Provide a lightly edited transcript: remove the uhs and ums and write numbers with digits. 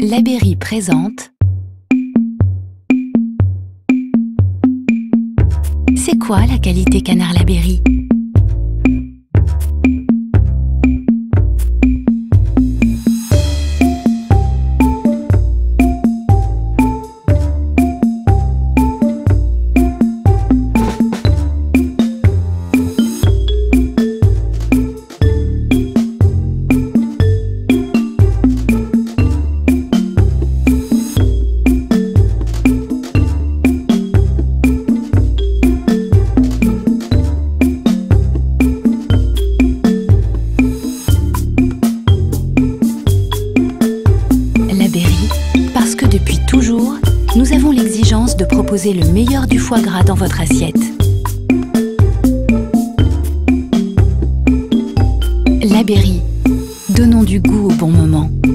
Labéry présente. C'est quoi la qualité Canard Labéry? Parce que depuis toujours, nous avons l'exigence de proposer le meilleur du foie gras dans votre assiette. Labéry, donnons du goût au bon moment.